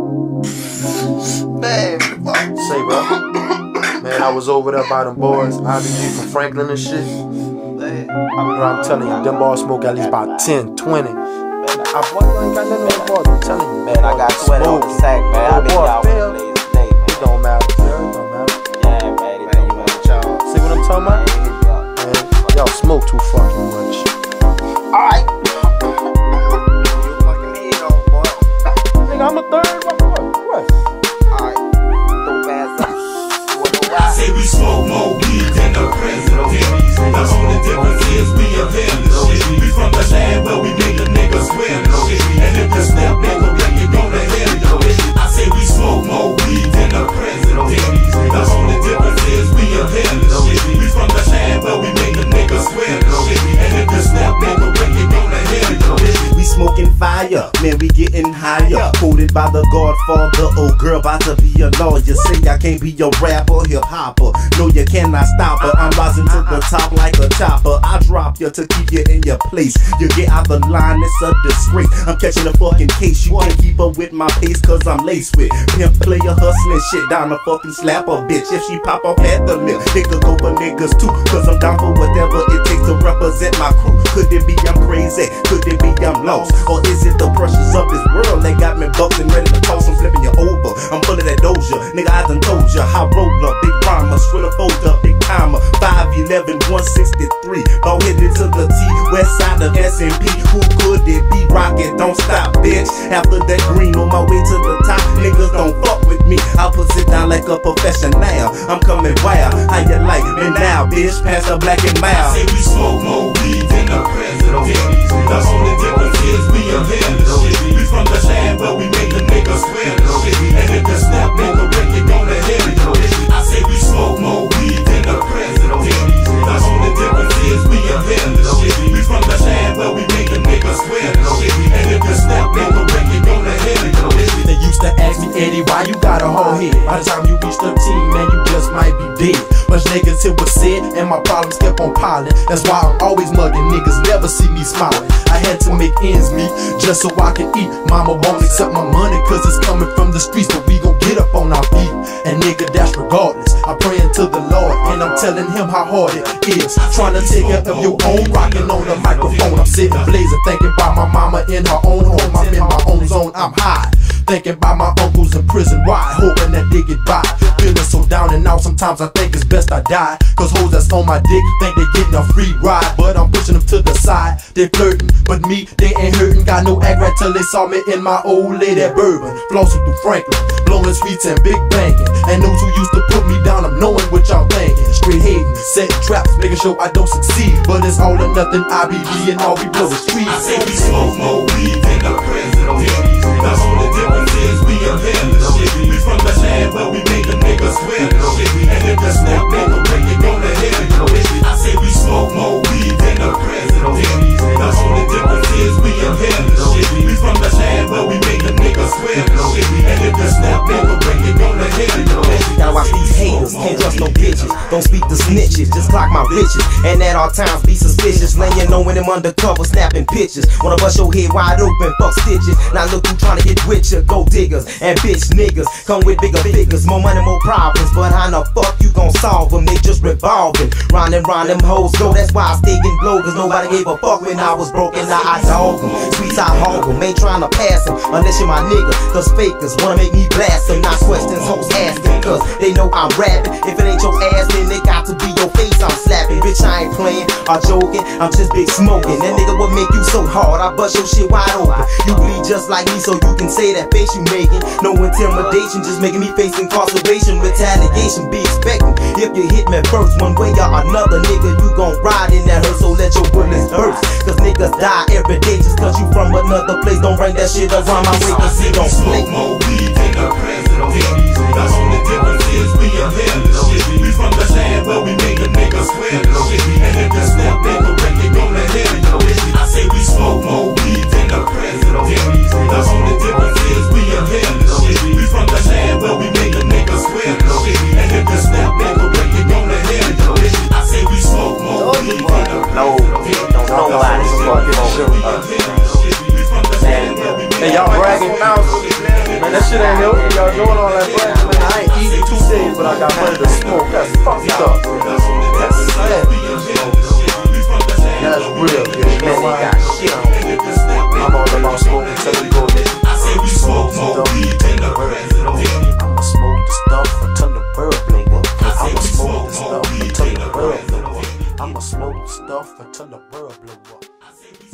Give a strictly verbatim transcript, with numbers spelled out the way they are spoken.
Man, say, bro. Man, I was over there by them boys, I B G from Franklin and shit. Man, bro, I'm telling you, them boys smoke at least about ten, twenty. Man, I boy, you ain't got nothing on the boys, I'm telling you. Man, I got sweat on the sack, man. I been y'all for days today, man. It don't matter, man. It don't matter. Yeah, man, it don't matter. Y'all see what I'm talking about? Man, y'all smoke too fucking much. Alright. You fucking me on, boy. Nigga, I'm a third. What? What? What? Alright. Throw fast up. I say we smoke more weed than the president. The only difference is we a fearless shit. We from the land where we make a nigga swear shit. And if the snap nigga bring it on the head, I say we smoke more weed than the president. The only difference is we a fearless shit. We from the land where we make a nigga swear shit. And if the snap nigga bring it on the head, we smoking fire, man, we getting higher. Quoted by the Godfather, oh girl, about to be a lawyer. Say I can't be your rapper, hip hopper. No, you cannot stop her. I'm rising to the top like a chopper. I drop you to keep you in your place. You get out the line, it's a disgrace. I'm catching a fucking case. You can't keep up with my pace, cause I'm laced with pimp player hustling shit down a fucking slap a bitch. If she pop off at the lip, it could go for niggas too, cause I'm down for whatever it takes to represent my crew. Could it be I'm crazy? Could it be I'm lost? Or is it the pressures of this world that got me bucked and ready to toss? I'm flipping you over. I'm full of that doja. Nigga, I done told ya. High roller, big rhymer, Skrilla folder, big timer. five eleven, one sixty-three. Ball headed to the T, west side of S and P. Who could it be? Rocket, don't stop, bitch. After that green on my way to the top, niggas don't fuck with me. I'll put it down like a professional. I'm coming wild. How you like me now, bitch? Pass the black and mild. I say we smoke more weed than the president. The only difference is we a fearless shit. We from the land where we make a nigga swear shit. And if the snap nigga bring it on the head, I say we smoke more weed than the president. The only difference is we a fearless shit. We from the land where we make a nigga swear shit. And if the snap nigga bring it on the head, they used to ask me, Eddie, why you got a whole head? By the time you reach thirteen, man, you just might be dead. Much niggas it was said, and my problems kept on piling. That's why I'm always mugging, niggas never see me smiling. I had to make ends meet, just so I can eat. Mama won't accept my money, cause it's coming from the streets. But we gon' get up on our feet, and nigga, that's regardless. I'm praying to the Lord, and I'm telling him how hard it is. Trying to take care of your own, rocking on the microphone. I'm sitting blazing, thinking about my mama in her own home. I'm in my own zone, I'm high. Thinking about my uncles in prison, why? Hoping that they get by. Feeling so down and out, sometimes I think it's best I die. Cause hoes that's on my dick think they getting a free ride. But I'm pushing them to the side, they flirting. But me, they ain't hurting. Got no act right till they saw me in my old lady bourbon. Flossing through Franklin, blowing sweets and big banking. And those who used to put me down, I'm knowing what y'all thinking. Straight hating, setting traps, making sure I don't succeed. But it's all or nothing, I B G and all we blow is streets. I say we smoke more weed than the president. The only difference is we a fearless shit. We from the land where we make a nigga swear shit. And if the snap nigga bring it on the head, I say we smoke more weed than the president. The only difference is we a fearless shit. We from the land where we make a nigga swear shit. And if the snap nigga bring it on the head, gotta watch these haters, can't trust no bitches. Don't speak to snitches, just clock my bitches. And at all times be suspicious, laying low when them undercover snapping pictures. Wanna bust your head wide open, fuck stitches. Now look who tryna get with ya, gold diggers and bitch niggas. Come with bigger figures, more money, more problems. But how the fuck you gon' solve them? They just revolving, round and round them hoes go. That's why I stay in blow, cause nobody gave a fuck when I was broken. Now I dog them, sweets I hog them. Ain't tryna pass them, unless you're my nigga. Cause fakers wanna make me blast them. Not questions, hoes asking, cause they know I'm rapping. If it ain't your ass, then it got to be your face I'm slapping. Bitch, I ain't playing or joking, I'm just big smoking. That nigga would make you so hard, I bust your shit wide open. You bleed just like me, so you can say that face you making. No intimidation, just making me face incarceration. Retaliation be expecting. If you hit me first, one way or another, nigga, you gon' ride in that hurt, so let your bullets burst. Cause niggas die every day just cause you from another place. Don't bring that shit around my way, cause he don't play. More weed than the president. The only difference is we a fearless shit. We from the land where we make a nigga swear shit. And if the snap nigga bring it on the head, I say we smoke more weed than the president. The only difference is we a fearless shit. We from the land where we make a nigga swear shit. And if the snap nigga bring it on the head, I say we smoke more weed than the president. No, don't nobody fucking shoot us. Hey, y'all bragging now? Man, that shit ain't helping. Y'all doing all that bread, man. I ain't eating two days, but I got money to smoke. That's fucked up. That's sad. That's real. You know why? I'm all about smoking till we go there. I say we smoke more weed than the president. I'ma smoke the stuff until the world blow up. I'ma smoke the stuff until the world blow up. I'ma smoke the stuff until the world blow up.